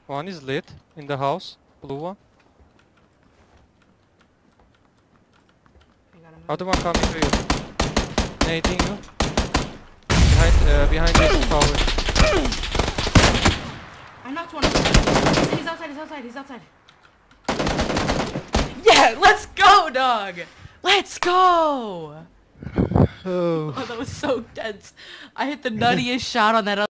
One is lit in the house. Blue one. Other one coming to you. Nading you. Behind this tower. I knocked one of them. He's outside, he's outside, he's outside. Yeah, let's go, dog! Let's go! Oh, that was so tense. I hit the nuttiest shot on that other